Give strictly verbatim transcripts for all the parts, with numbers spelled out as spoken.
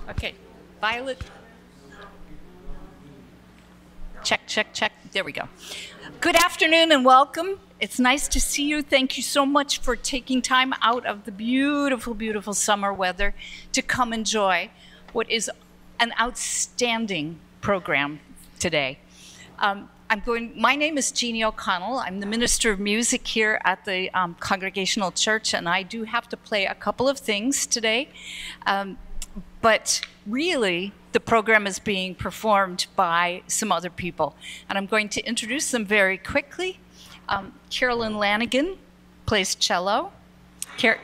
Okay, Violet. Check, check, check. There we go. Good afternoon and welcome. It's nice to see you. Thank you so much for taking time out of the beautiful, beautiful summer weather to come enjoy what is an outstanding program today. Um, I'm going, my name is Jeannie O'Connell. I'm the Minister of Music here at the um, Congregational Church, and I do have to play a couple of things today. Um, but really, the program is being performed by some other people. And I'm going to introduce them very quickly. Um, Carolyn Lanigan plays cello. Car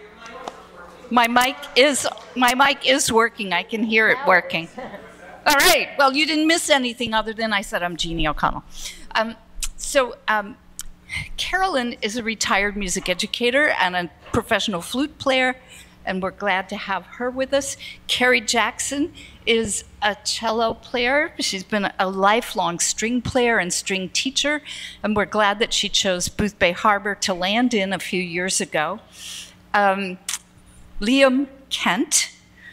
my mic is my mic is working. I can hear it working. All right. Well, you didn't miss anything other than I said I'm Jeannie O'Connell. Um, so um, Carolyn is a retired music educator and a professional flute player, and we're glad to have her with us. Carrie Jackson is a cello player. She's been a lifelong string player and string teacher, and we're glad that she chose Boothbay Harbor to land in a few years ago. Um, Liam Kent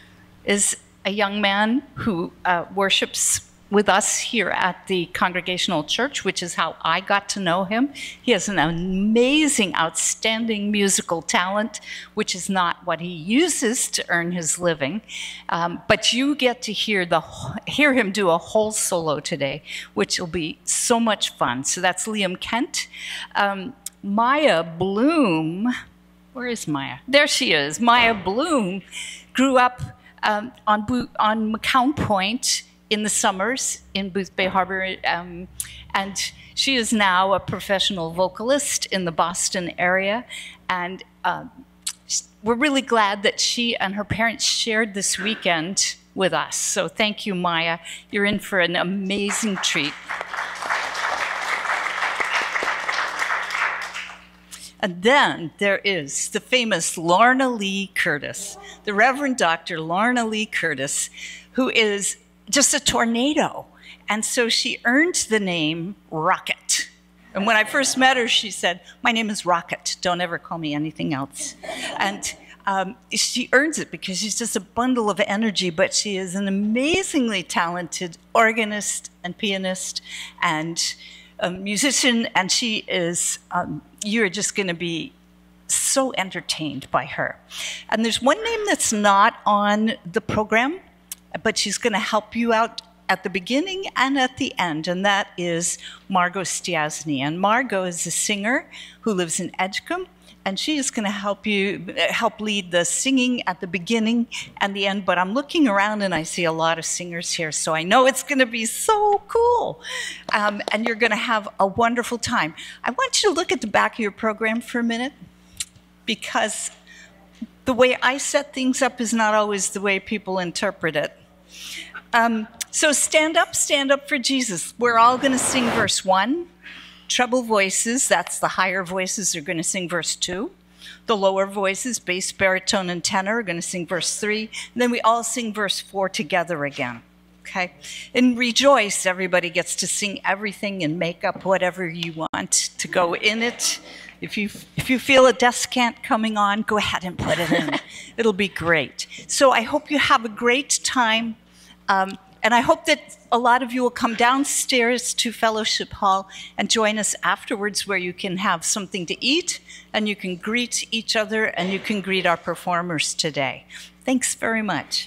is a young man who uh, worships with us here at the Congregational Church, which is how I got to know him. He has an amazing, outstanding musical talent, which is not what he uses to earn his living. Um, but you get to hear, the, hear him do a whole solo today, which will be so much fun. So that's Liam Kent. Um, Maya Bloom, where is Maya? There she is. Maya Bloom grew up um, on, Bo on McCown Point in the summers in Boothbay Harbor, um, and she is now a professional vocalist in the Boston area, and uh, we're really glad that she and her parents shared this weekend with us. So thank you, Maya. You're in for an amazing treat. And then there is the famous Lorna Lee Curtis, the Reverend Doctor Lorna Lee Curtis, who is just a tornado. And so she earned the name Rocket. And when I first met her, she said, "My name is Rocket. Don't ever call me anything else." And um, she earns it because she's just a bundle of energy, but she is an amazingly talented organist and pianist and a musician, and she is, um, you're just going to be so entertained by her. And there's one name that's not on the program, but she's going to help you out at the beginning and at the end, and that is Margot Stiasny. And Margot is a singer who lives in Edgecombe, and she is going to help you help lead the singing at the beginning and the end. But I'm looking around and I see a lot of singers here, so I know it's going to be so cool, um, and you're going to have a wonderful time. I want you to look at the back of your program for a minute, because the way I set things up is not always the way people interpret it. Um, so stand up, stand up for Jesus. We're all going to sing verse one. Treble voices, that's the higher voices, are going to sing verse two. The lower voices, bass, baritone, and tenor, are going to sing verse three. And then we all sing verse four together again. Okay? And rejoice, everybody gets to sing everything and make up whatever you want to go in it. If you, if you feel a descant coming on, go ahead and put it in. It'll be great. So I hope you have a great time. Um, and I hope that a lot of you will come downstairs to Fellowship Hall and join us afterwards, where you can have something to eat and you can greet each other and you can greet our performers today. Thanks very much.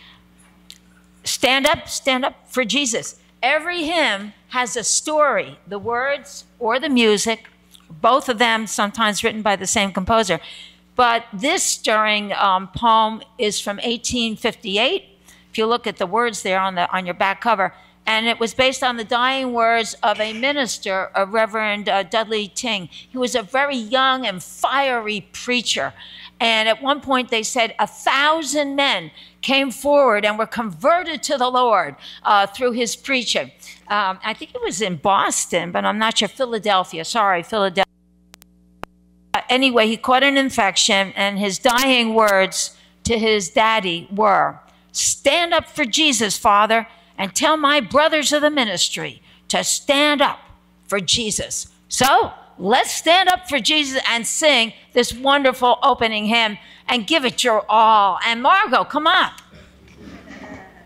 Stand up, stand up for Jesus. Every hymn has a story, the words or the music, both of them sometimes written by the same composer. But this stirring um, poem is from eighteen fifty-eight. If you look at the words there on, the, on your back cover, and it was based on the dying words of a minister, a Reverend uh, Dudley Ting. He was a very young and fiery preacher. And at one point they said a thousand men came forward and were converted to the Lord uh, through his preaching. Um, I think it was in Boston, but I'm not sure, Philadelphia, sorry, Philadelphia. Uh, anyway, he caught an infection, and his dying words to his daddy were, "Stand up for Jesus, Father, and tell my brothers of the ministry to stand up for Jesus." So let's stand up for Jesus and sing this wonderful opening hymn and give it your all. And Margot, come on.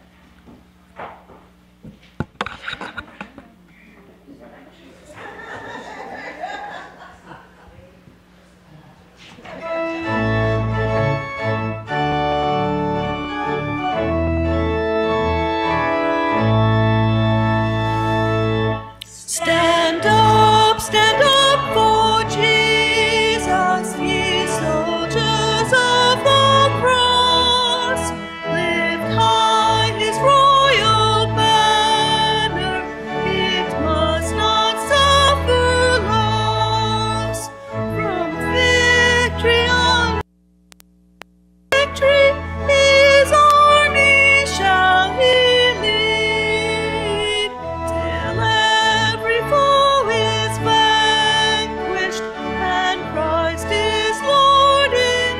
Stand up, stand up for Jesus, ye soldiers of the cross. Lift high his royal banner, it must not suffer loss. From victory on victory, his army shall he lead, till every foe is vanquished, and Christ is Lord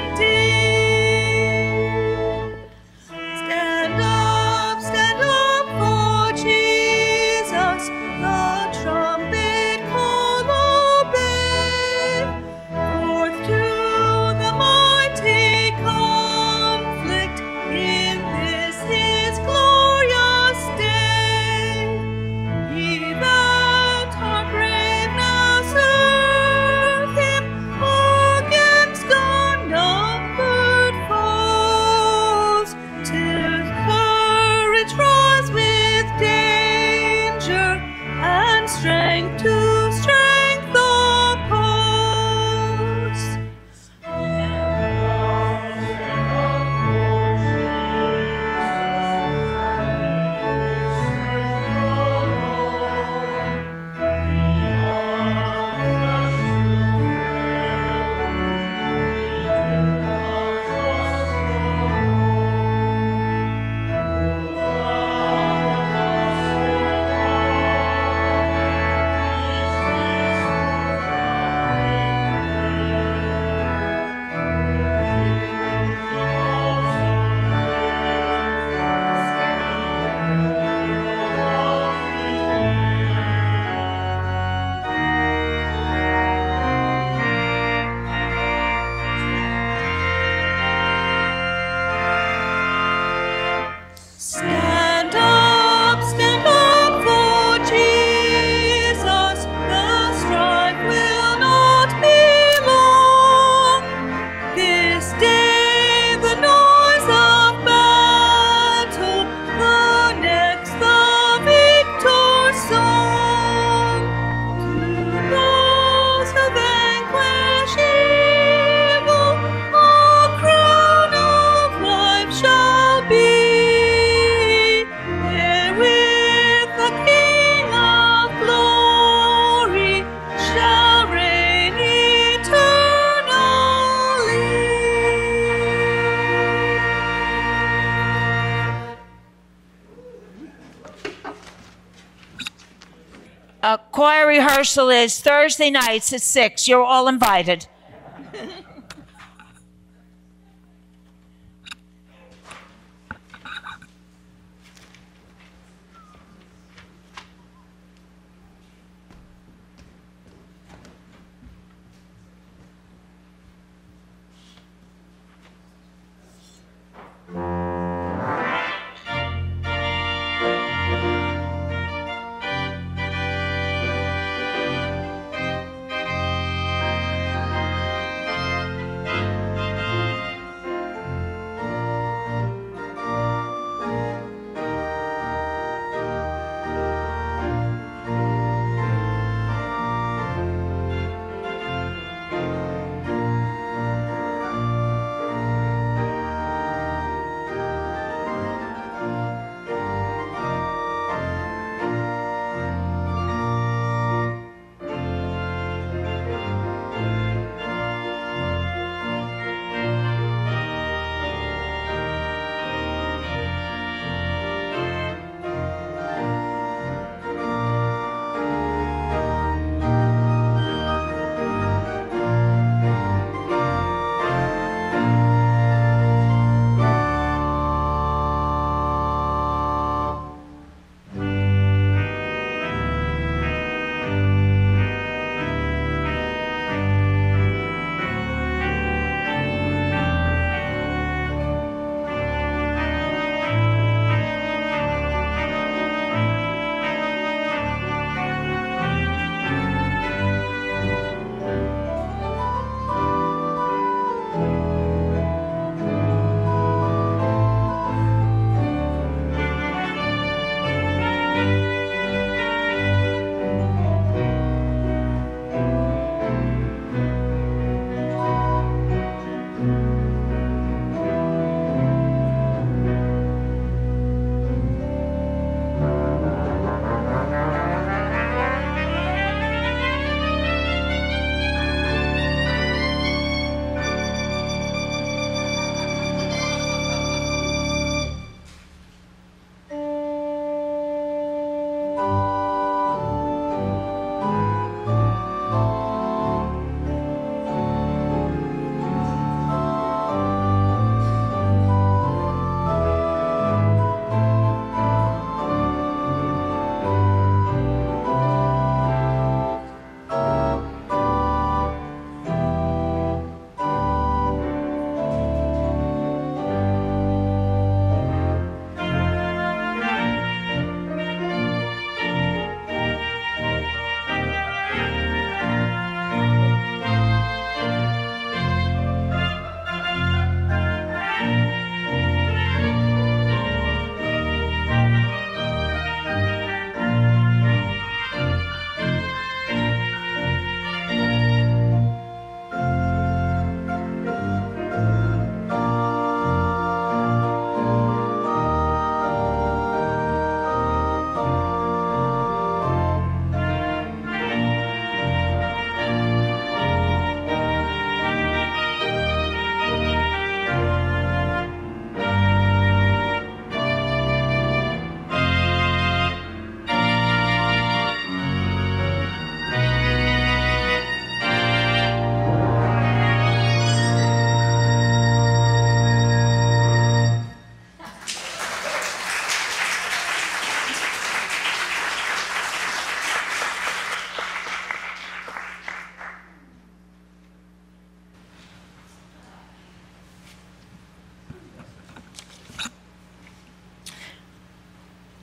indeed. Stand up, stand up for Jesus, the trumpet call obey. Forth to the mighty conflict, in this his glorious day. Ye that are brave now serve him, against unnumbered foes, till courage rise with danger, and strength to strength oppose. Stand up, stand up for Jesus, the strife will not be long. This day the noise of battle, the next the victor's song. To those who vanquish evil, a crown of life shall be. Wherewith the King of glory shall reign eternally. Uh, choir rehearsal is Thursday nights at six. You're all invited.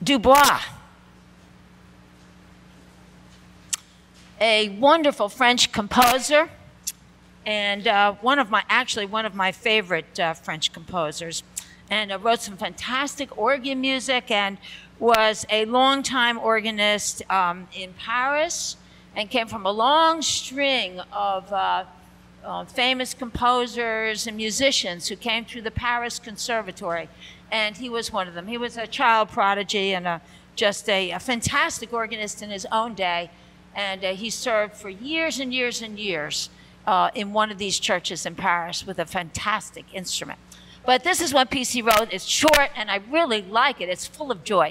Dubois, a wonderful French composer, and uh, one of my, actually one of my favorite uh, French composers, and uh, wrote some fantastic organ music and was a longtime organist um, in Paris, and came from a long string of uh, uh, famous composers and musicians who came through the Paris Conservatory, and he was one of them. He was a child prodigy and a, just a, a fantastic organist in his own day, and uh, he served for years and years and years uh, in one of these churches in Paris with a fantastic instrument. But this is what P C wrote. It's short, and I really like it. It's full of joy.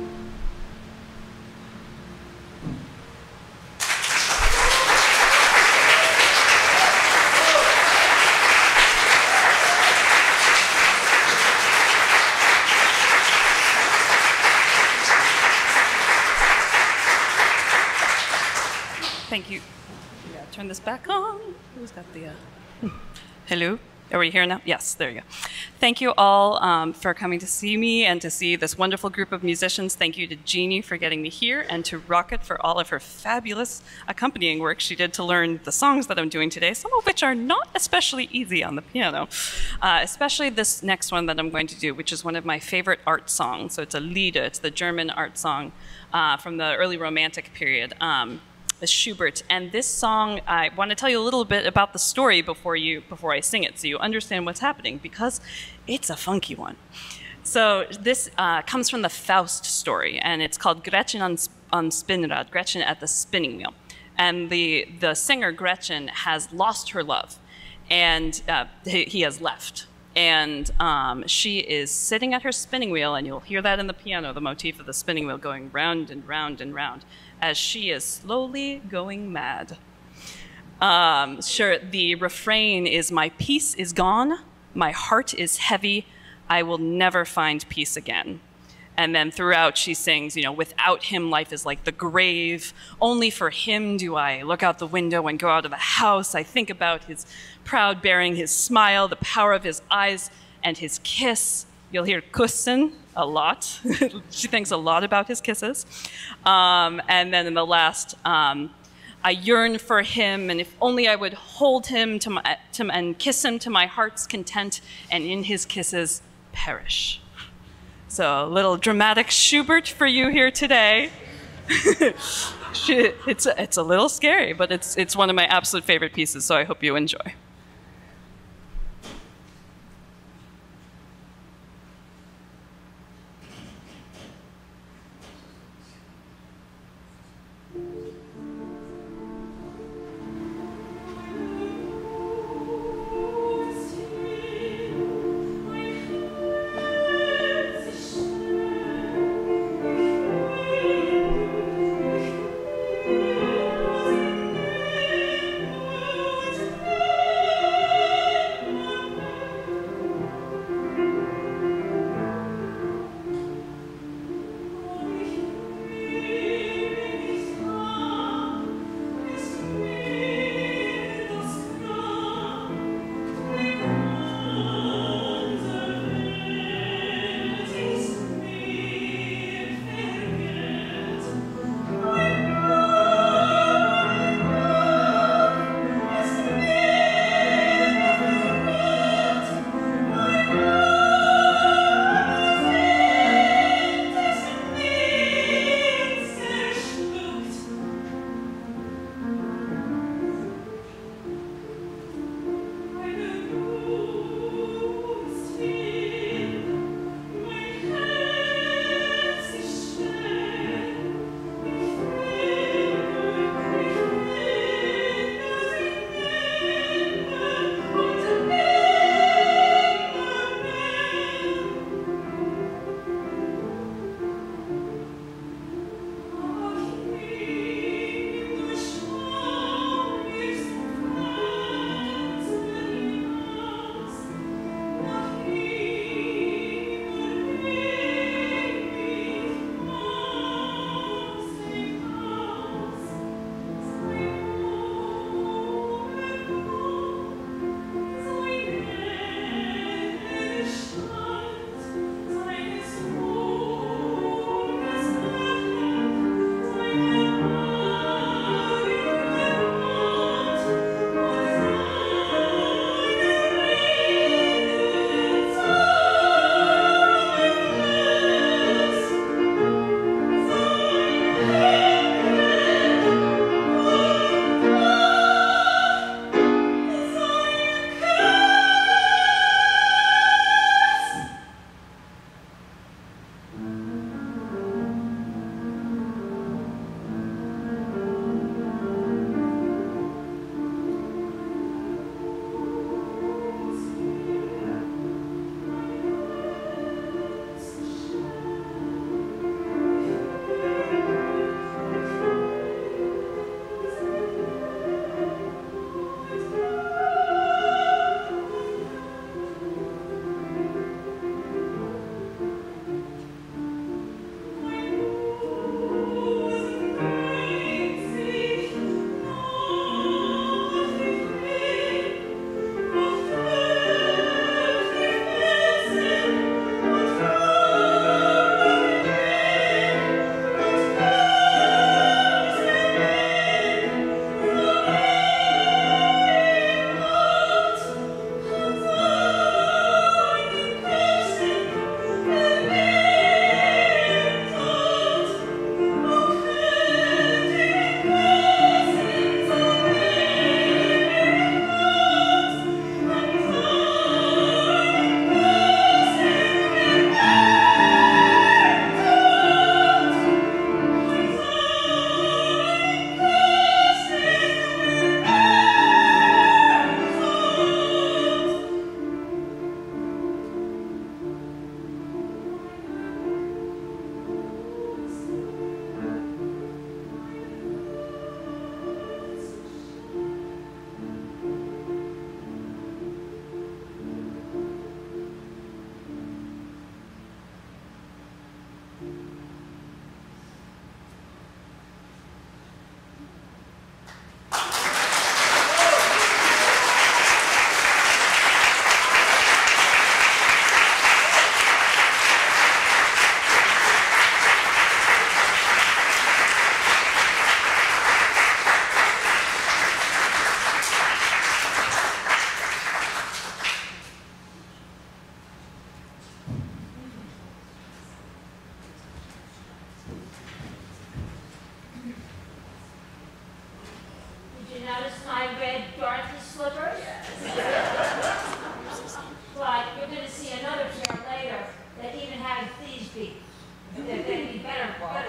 Thank you. Yeah, turn this back on. Who's got the... Uh... Hello? Are we here now? Yes, there you go. Thank you all um, for coming to see me and to see this wonderful group of musicians. Thank you to Jeannie for getting me here and to Rocket for all of her fabulous accompanying work she did to learn the songs that I'm doing today, some of which are not especially easy on the piano, uh, especially this next one that I'm going to do, which is one of my favorite art songs. So it's a Lieder. It's the German art song uh, from the early Romantic period. Um, Schubert, and this song, I want to tell you a little bit about the story before you before I sing it, so you understand what's happening, because it's a funky one. So this uh, comes from the Faust story, and it's called Gretchen on, on Spinnrad, Gretchen at the spinning wheel. And the the singer Gretchen has lost her love, and uh, he, he has left. And um, she is sitting at her spinning wheel, and you'll hear that in the piano, the motif of the spinning wheel going round and round and round, as she is slowly going mad. Um, sure, the refrain is, "My peace is gone, my heart is heavy, I will never find peace again." And then throughout she sings, you know, "Without him life is like the grave, only for him do I look out the window and go out of the house. I think about his proud bearing, his smile, the power of his eyes, and his kiss." You'll hear kussen a lot. She thinks a lot about his kisses. Um, and then in the last, um, "I yearn for him, and if only I would hold him to my, to, and kiss him to my heart's content, and in his kisses perish." So a little dramatic Schubert for you here today. it's, a, it's a little scary, but it's, it's one of my absolute favorite pieces, so I hope you enjoy. Thank you.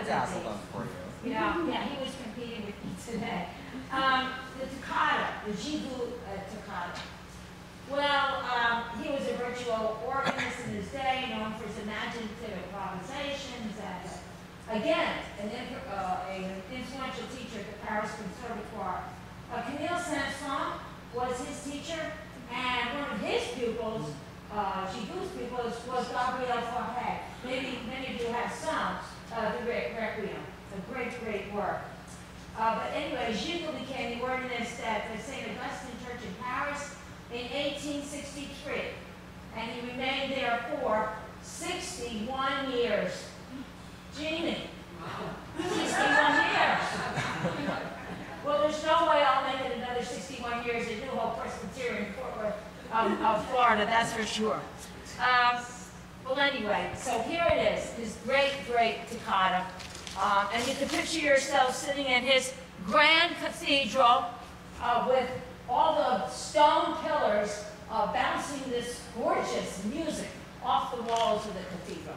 dazzled them for you. Yeah, yeah, he was competing with me today. Um, the toccata, the Gigout uh, toccata. Well, um, he was a virtual organist in his day, known for his imaginative improvisations, and again, an, uh, an influential teacher at the Paris Conservatoire. Uh, Camille Saint-Saëns was his teacher, and one of his pupils, uh, Gigout's pupils, was Gabriel Fauré. Maybe many of you have sung uh, the Requiem. It's a great, great work. Uh, but anyway, Gigout became the organist at the Saint Augustine Church in Paris in eighteen sixty-three, and he remained there for sixty-one years. Jeannie, sixty-one years. Well, there's no way I'll make it another sixty-one years at New Hope Presbyterian, Fort Worth, um, of Florida, that's for sure. Um, well, anyway, so here it is, this great, great toccata. Um, and you can picture yourself sitting in his grand cathedral uh, with all the stone pillars uh, bouncing this gorgeous music off the walls of the cathedral.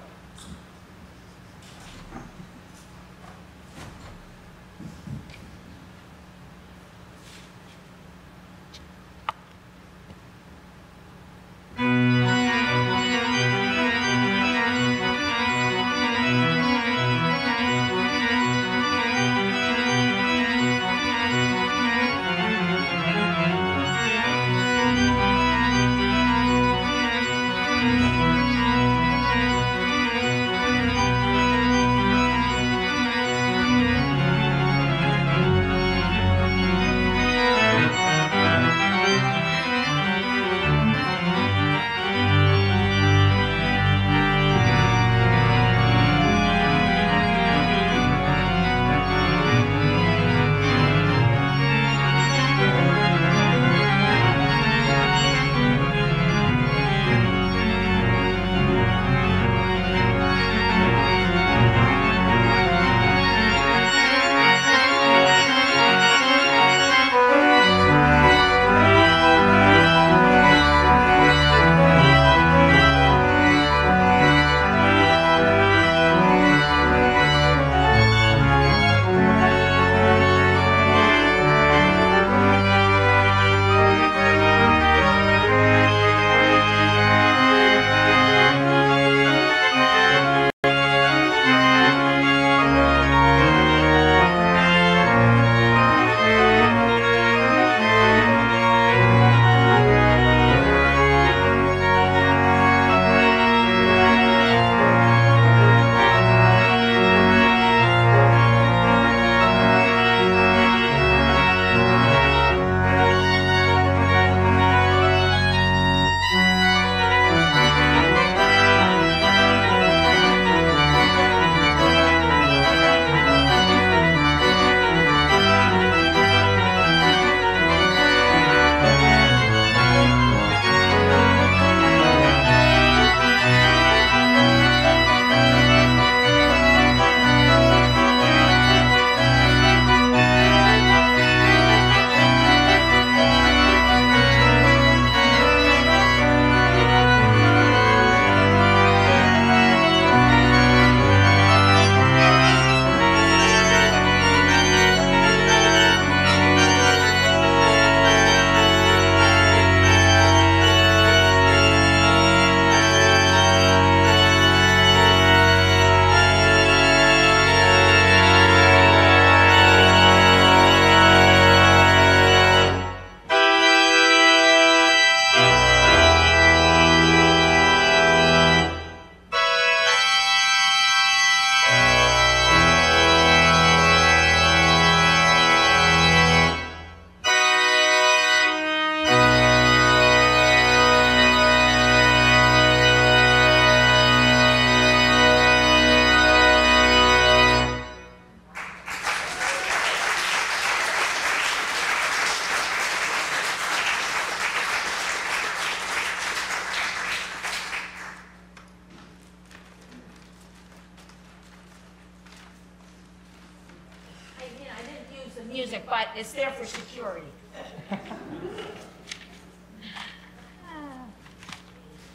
music, but it's there for security.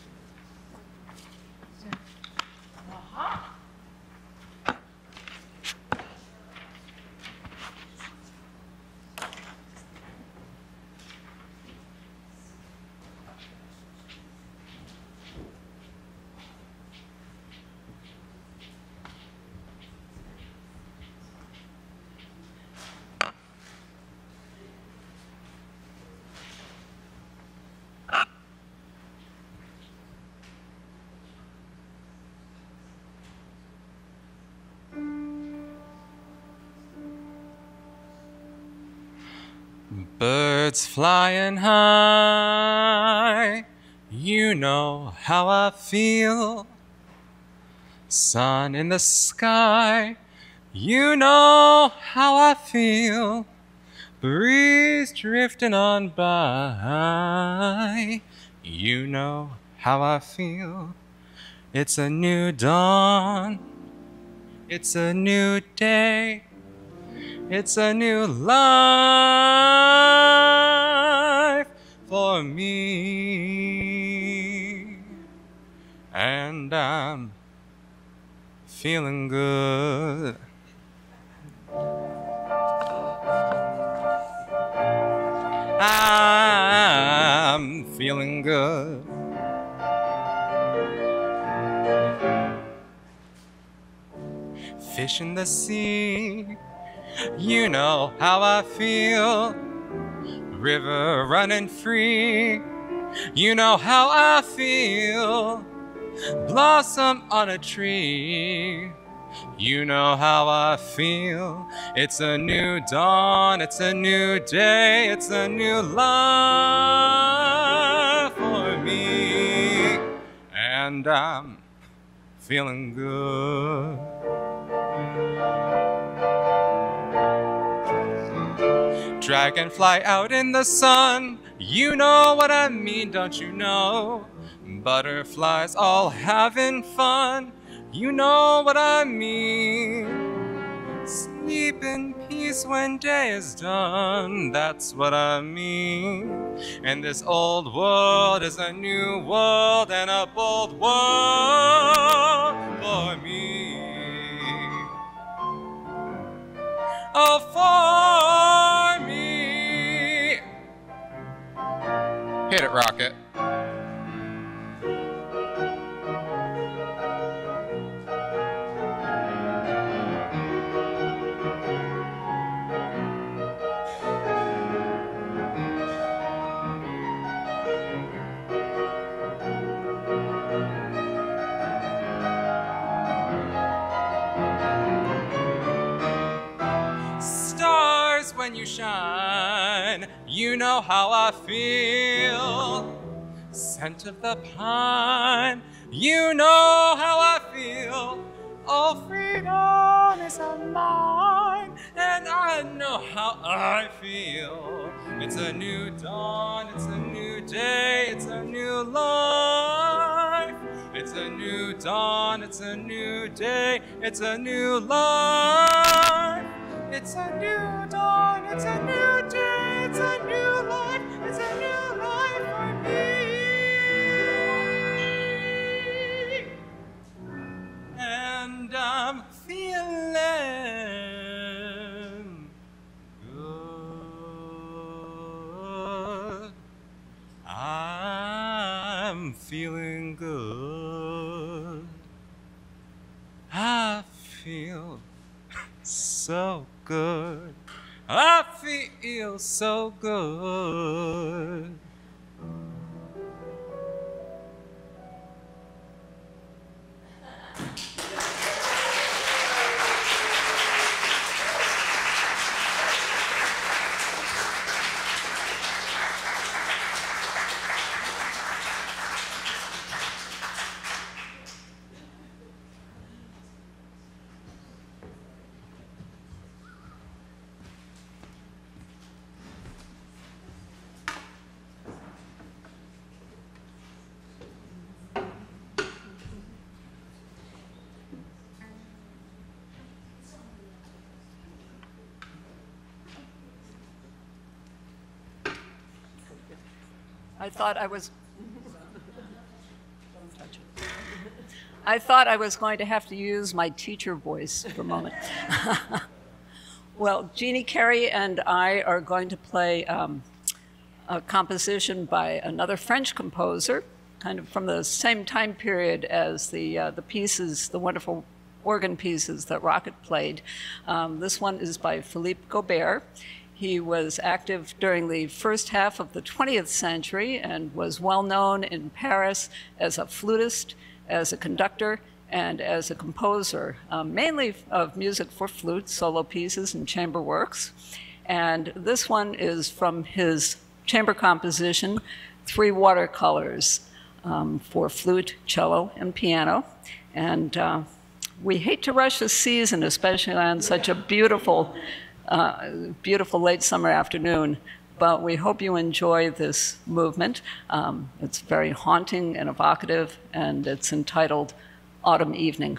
Uh-huh. Birds flying high, you know how I feel. Sun in the sky, you know how I feel. Breeze drifting on by, you know how I feel. It's a new dawn, it's a new day, it's a new life for me. And I'm feeling good. I'm feeling good. Fish in the sea, you know how I feel. River running free, you know how I feel. Blossom on a tree, you know how I feel. It's a new dawn, it's a new day, it's a new life for me. And I'm feeling good. Dragonfly out in the sun, you know what I mean, don't you know? Butterflies all having fun, you know what I mean. Sleep in peace when day is done, that's what I mean. And this old world is a new world and a bold world for me. Oh, for me. Hit it, Rocket. When you shine, you know how I feel. Scent of the pine, you know how I feel. Oh, freedom is mine, and I know how I feel. It's a new dawn, it's a new day, it's a new life. It's a new dawn, it's a new day, it's a new life. It's a new dawn, it's a new day, it's a new life, it's a new life for me. And I'm feeling good. I'm feeling good. I feel so good. I feel so good. I thought I was. I thought I was going to have to use my teacher voice for a moment. Well, Jeannie Carey and I are going to play um, a composition by another French composer, kind of from the same time period as the uh, the pieces, the wonderful organ pieces that Rocket played. Um, this one is by Philippe Gobert. He was active during the first half of the twentieth century and was well known in Paris as a flutist, as a conductor, and as a composer, um, mainly of music for flute, solo pieces, and chamber works. And this one is from his chamber composition, three watercolors um, for flute, cello, and piano. And uh, we hate to rush the season, especially on such a beautiful, uh, beautiful late summer afternoon. But we hope you enjoy this movement. Um, it's very haunting and evocative, and it's entitled Autumn Evening.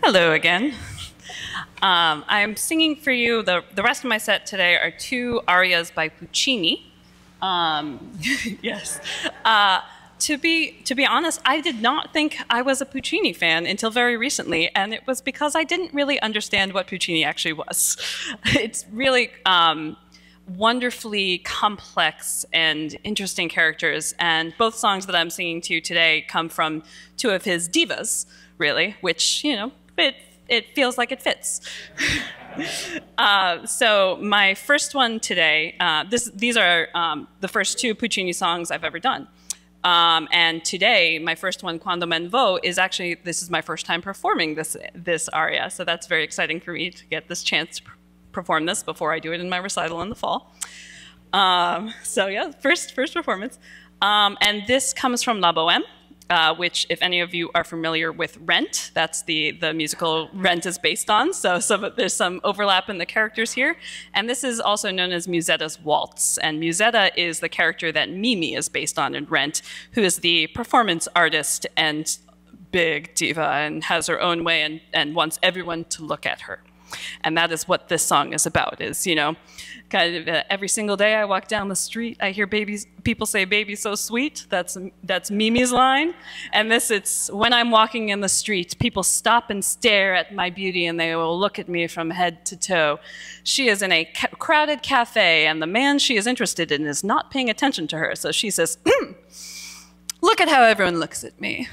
Hello again. Um, I'm singing for you, the, the rest of my set today are two arias by Puccini. Um, yes. Uh, to be, to be honest, I did not think I was a Puccini fan until very recently, and it was because I didn't really understand what Puccini actually was. It's really um, wonderfully complex and interesting characters, and both songs that I'm singing to you today come from two of his divas, really, which, you know, it, it feels like it fits. uh, so my first one today, uh, this, these are um, the first two Puccini songs I've ever done. Um, and today, my first one, Quando men vo, is actually, this is my first time performing this, this aria, so that's very exciting for me to get this chance to perform this before I do it in my recital in the fall. Um, so yeah, first, first performance. Um, and this comes from La Bohème, uh, which, if any of you are familiar with Rent, that's the, the musical Rent is based on, so some, there's some overlap in the characters here. And this is also known as Musetta's Waltz, and Musetta is the character that Mimi is based on in Rent, who is the performance artist and big diva and has her own way and, and wants everyone to look at her. And that is what this song is about, is, you know, kind of uh, every single day I walk down the street, I hear babies, people say, "Baby, so sweet." That's, that's Mimi's line. And this, it's, when I'm walking in the street, people stop and stare at my beauty and they will look at me from head to toe. She is in a ca crowded cafe and the man she is interested in is not paying attention to her. So she says, "Look at how everyone looks at me."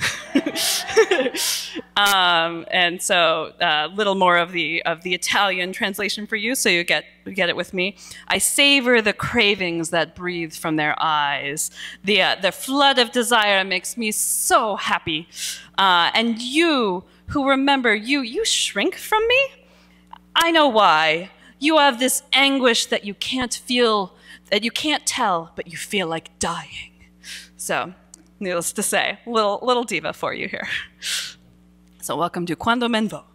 um, and so a uh, little more of the, of the Italian translation for you, so you get, you get it with me. "I savor the cravings that breathe from their eyes. The, uh, the flood of desire makes me so happy. Uh, and you, who remember, you, you shrink from me? I know why. You have this anguish that you can't feel, that you can't tell, but you feel like dying." So, needless to say, little, little diva for you here. So welcome to Quando men vo.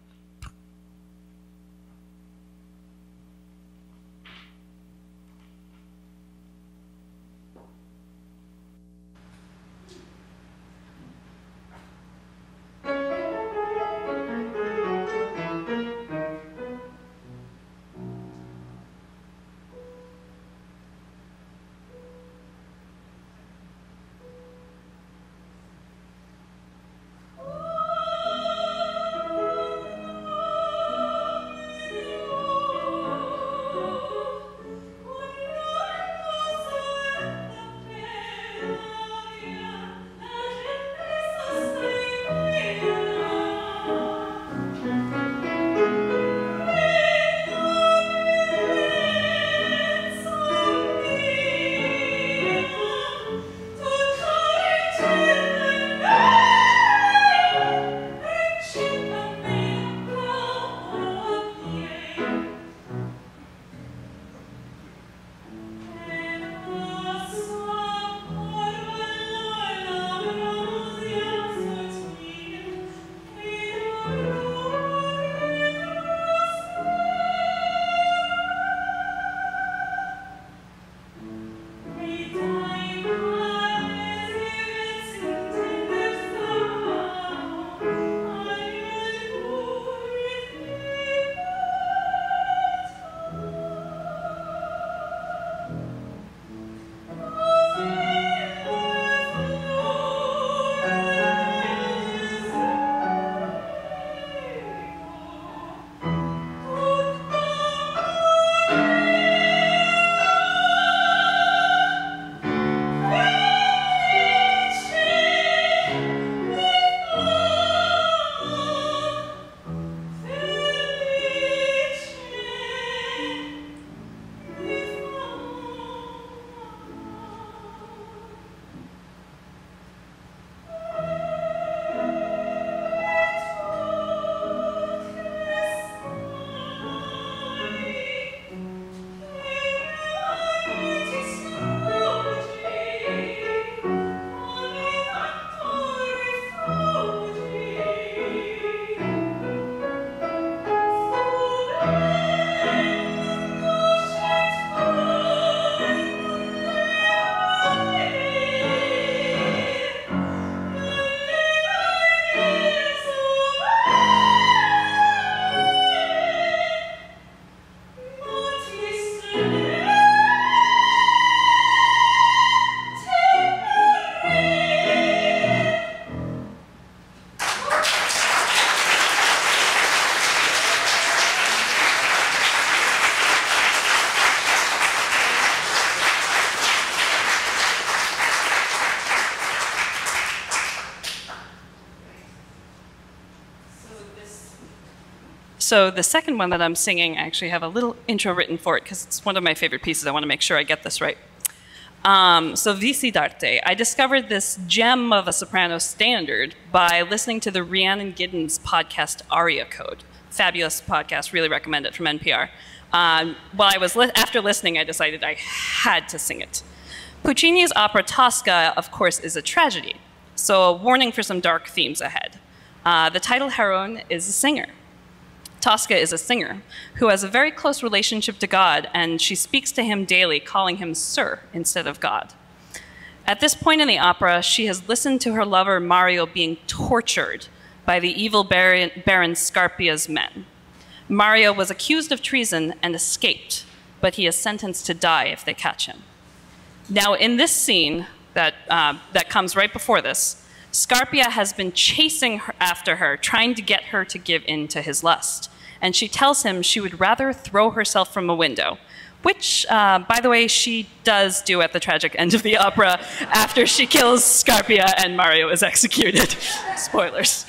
So the second one that I'm singing, I actually have a little intro written for it because it's one of my favorite pieces. I want to make sure I get this right. Um, so Vici d'arte. I discovered this gem of a soprano standard by listening to the Rhiannon Giddens podcast Aria Code. Fabulous podcast, really recommend it, from N P R. Um, while I was li after listening, I decided I had to sing it. Puccini's opera Tosca, of course, is a tragedy, so a warning for some dark themes ahead. Uh, the title heroine is a singer. Tosca is a singer who has a very close relationship to God, and she speaks to him daily, calling him Sir instead of God. At this point in the opera, she has listened to her lover Mario being tortured by the evil Baron, Baron Scarpia's men. Mario was accused of treason and escaped, but he is sentenced to die if they catch him. Now, in this scene that, uh, that comes right before this, Scarpia has been chasing her after her, trying to get her to give in to his lust. And she tells him she would rather throw herself from a window, which, uh, by the way, she does do at the tragic end of the opera after she kills Scarpia and Mario is executed. Spoilers.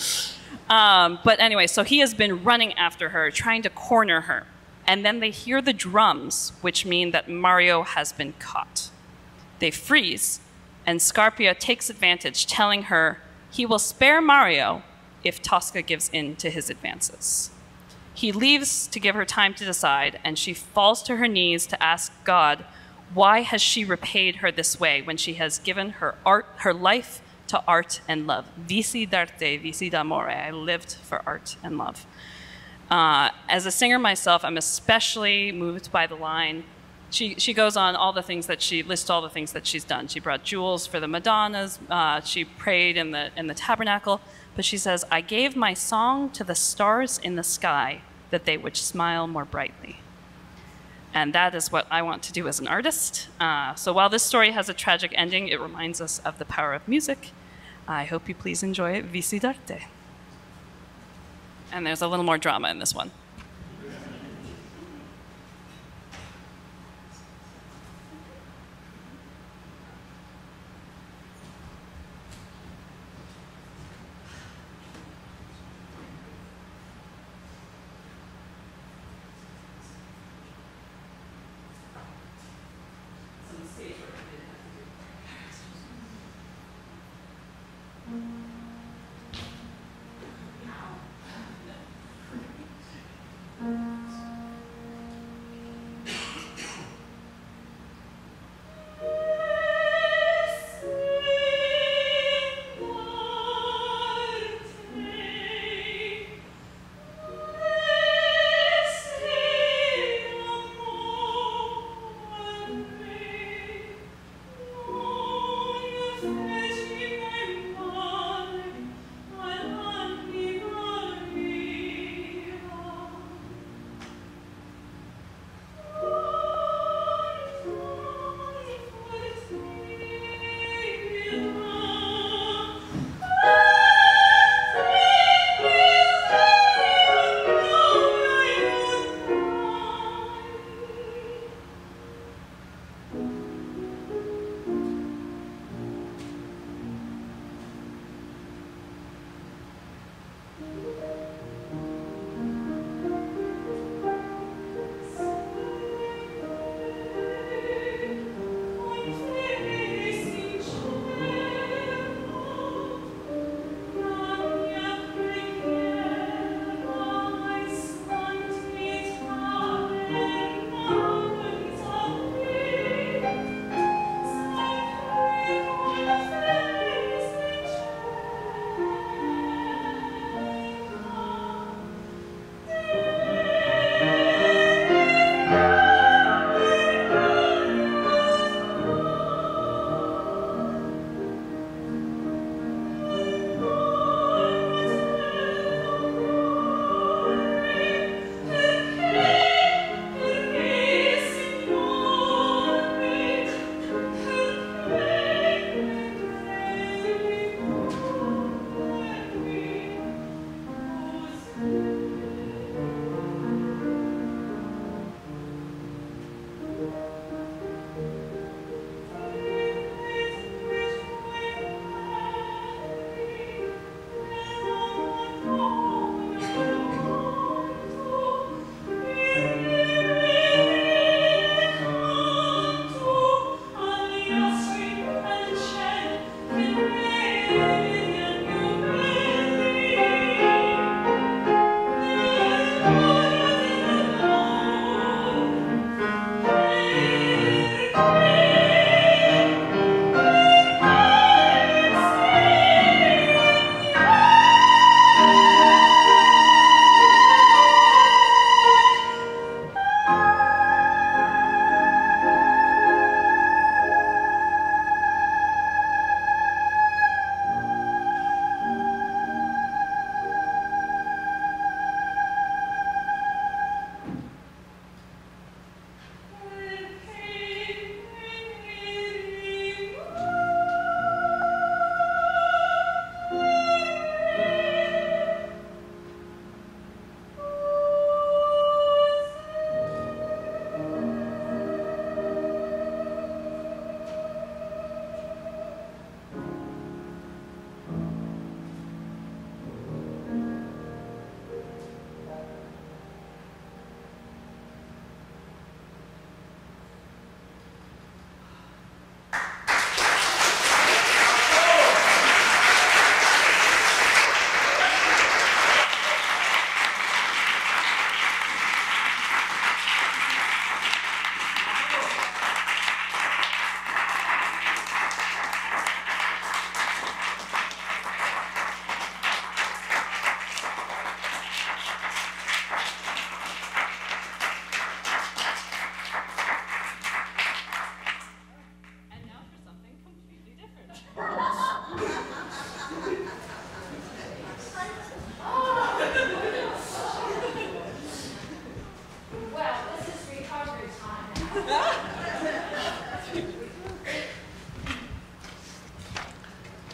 um, but anyway, so he has been running after her, trying to corner her. And then they hear the drums, which mean that Mario has been caught. They freeze, and Scarpia takes advantage, telling her he will spare Mario if Tosca gives in to his advances. He leaves to give her time to decide, and she falls to her knees to ask God, why has she repaid her this way when she has given her art, her life to art and love? Vici d'arte, vici d'amore. I lived for art and love. Uh, as a singer myself, I'm especially moved by the line. She, she goes on all the things that she lists all the things that she's done. She brought jewels for the Madonnas. Uh, she prayed in the in the tabernacle. But she says, "I gave my song to the stars in the sky, that they would smile more brightly." And that is what I want to do as an artist. Uh, so while this story has a tragic ending, it reminds us of the power of music. I hope you please enjoy Vici d'arte. And there's a little more drama in this one.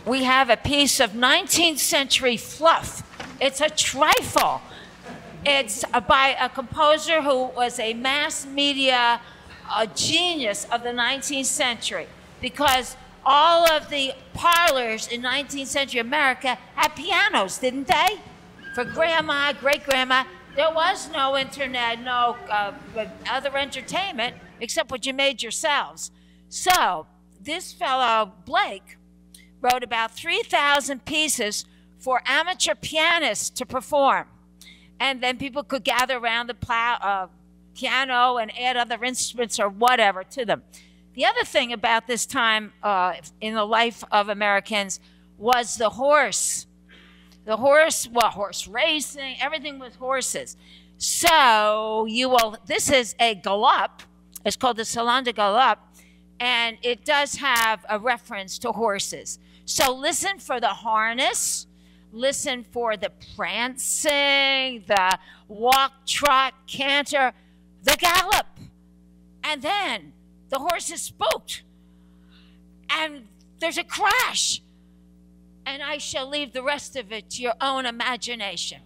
we have a piece of nineteenth century fluff. It's a trifle. It's by a composer who was a mass media a genius of the nineteenth century, because all of the parlors in nineteenth century America had pianos, didn't they? For grandma, great-grandma. There was no internet, no uh, other entertainment except what you made yourselves. So this fellow, Blake, wrote about three thousand pieces for amateur pianists to perform. And then people could gather around the plow, uh, piano and add other instruments or whatever to them. The other thing about this time uh, in the life of Americans was the horse. The horse, well, horse racing, everything with horses. So you will, this is a galop. It's called the Salon de Galop, and it does have a reference to horses. So listen for the harness, listen for the prancing, the walk, trot, canter, the gallop. And then the horse is spooked, and there's a crash. And I shall leave the rest of it to your own imagination.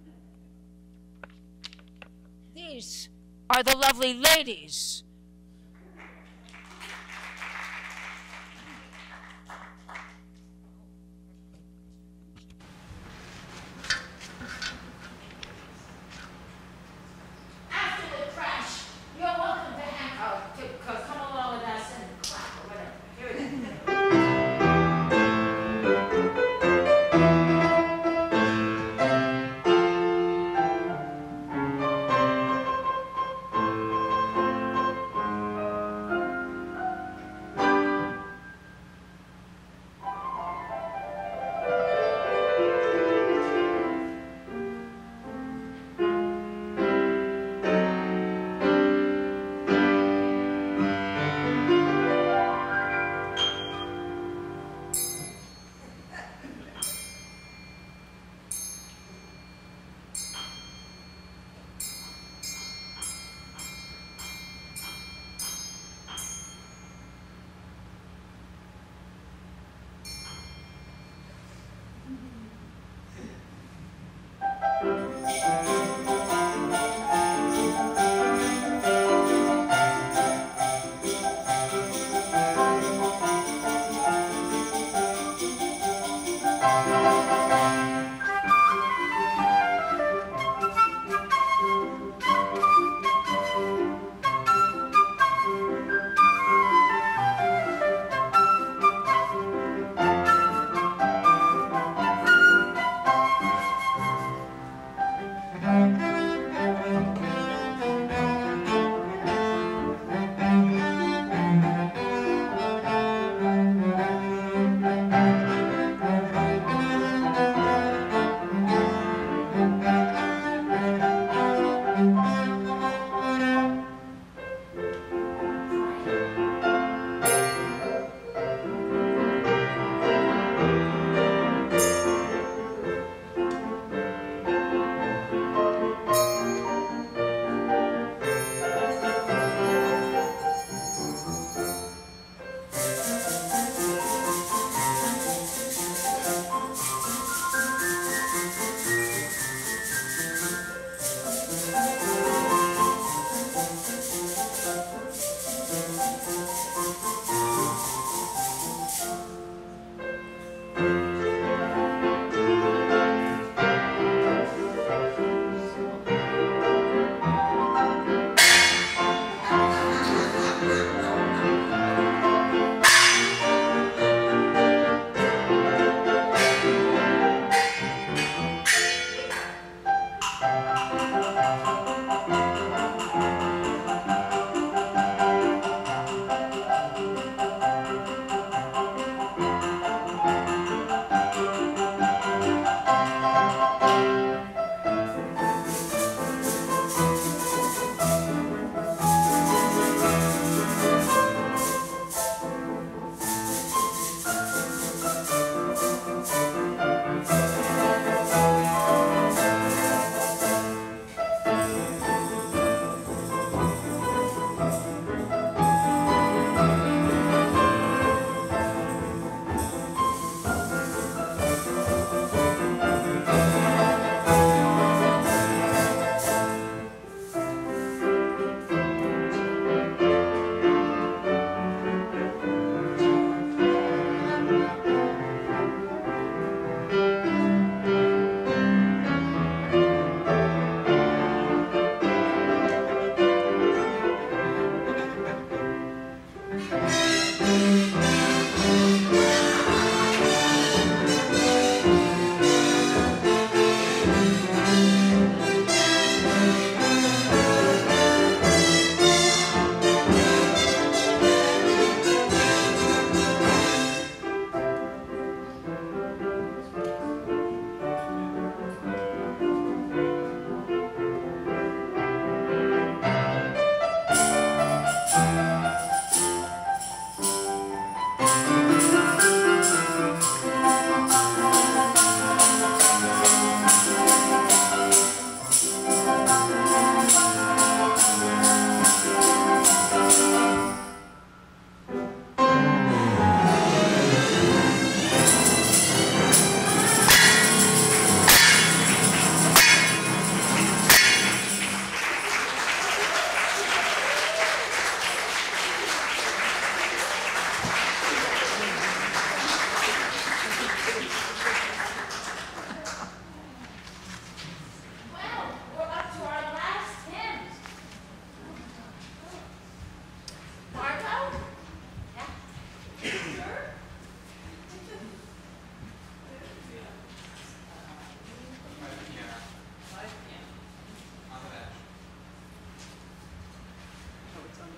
These are the lovely ladies. After the crash, you're welcome to hang out, to come along with us and clap or whatever. Here it is.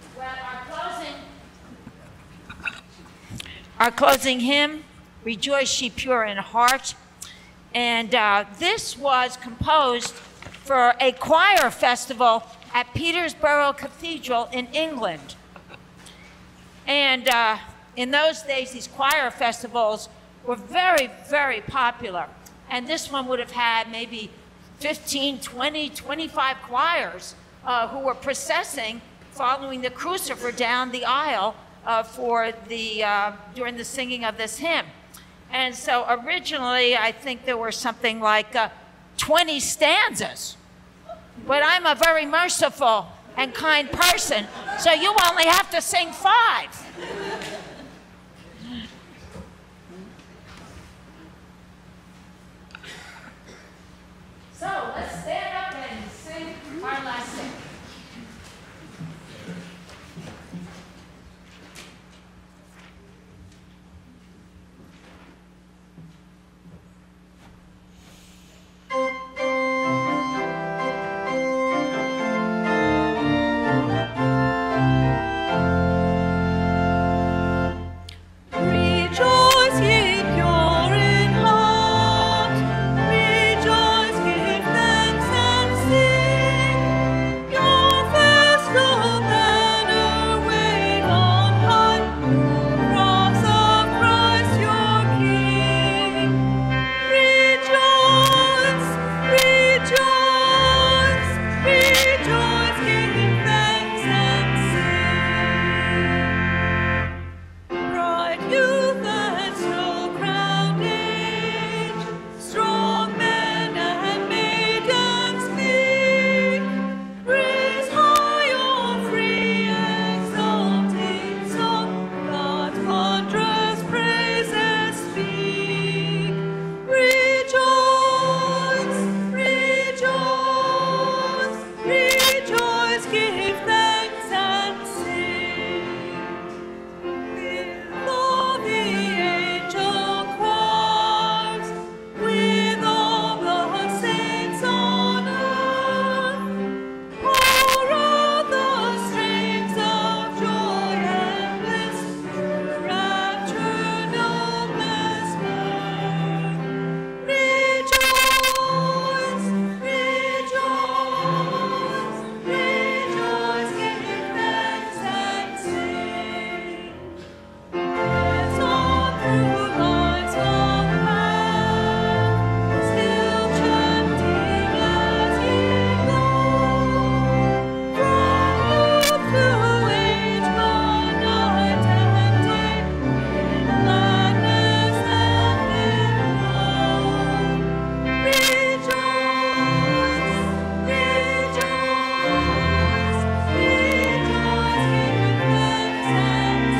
Well, our closing, our closing hymn, Rejoice Ye Pure in Heart. And uh, this was composed for a choir festival at Peterborough Cathedral in England. And uh, in those days, these choir festivals were very, very popular. And this one would have had maybe fifteen, twenty, twenty-five choirs uh, who were processing following the crucifer down the aisle uh, for the, uh, during the singing of this hymn. And so originally, I think there were something like uh, twenty stanzas. But I'm a very merciful and kind person, so you only have to sing five. So let's stand up and sing our last sing. Rejoice, ye pure in heart. Rejoice, give thanks and sing. Your festal banner wave on high. Cross of Christ your King. Rejoice, rejoice, rejoice, give thanks and sing. Bright youth and snow-crowned age, strong men and maidens meek, raise high your free exulting song, God's wondrous praises speak. Rejoice, rejoice, rejoice, give thanks and sing. With all the angel choirs, with all the saints on earth, pour out the strains of joy and bliss, to rapture noblest mirth. Rejoice, rejoice, rejoice, give thanks and sing. As on through life's long path, still chanting as ye go, from youth to age, by night and day, in gladness and in woe. Rejoice, rejoice, rejoice, give thanks and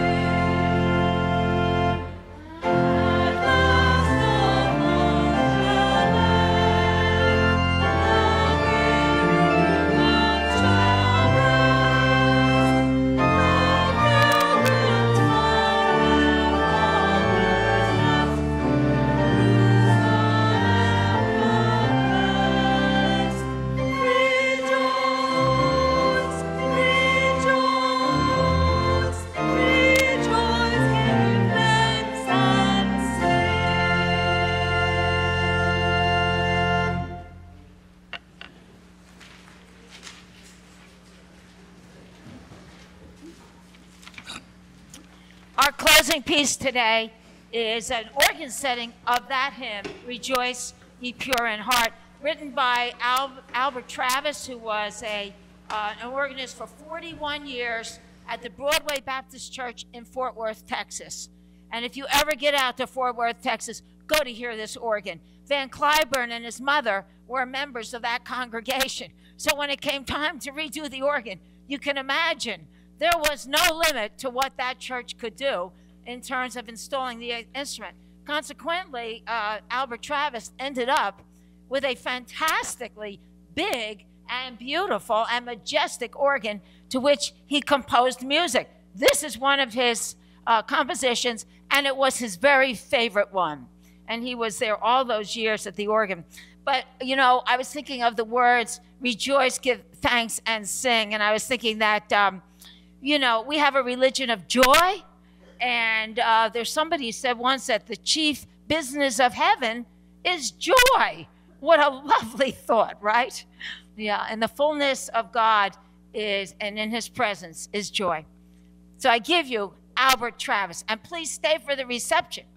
sing. At last the Lord shall reign, the weary ones shall rest, the pilgrims far where fathers left, Jerusalem confessed. Rejoice, rejoice, rejoice, give thanks and sing. Our closing piece today is an organ setting of that hymn, Rejoice Ye Pure in Heart, written by Al- Albert Travis, who was a, uh, an organist for forty-one years at the Broadway Baptist Church in Fort Worth, Texas. And if you ever get out to Fort Worth, Texas, go to hear this organ. Van Cliburn and his mother were members of that congregation. So when it came time to redo the organ, you can imagine there was no limit to what that church could do in terms of installing the instrument. Consequently, uh, Albert Travis ended up with a fantastically big and beautiful and majestic organ to which he composed music. This is one of his uh, compositions, and it was his very favorite one. And he was there all those years at the organ. But, you know, I was thinking of the words, rejoice, give thanks, and sing. And I was thinking that um, you know, we have a religion of joy. And uh, there's somebody said once that the chief business of heaven is joy. What a lovely thought, right? Yeah, and the fullness of God is, and in his presence is joy. So I give you Albert Travis, and please stay for the reception.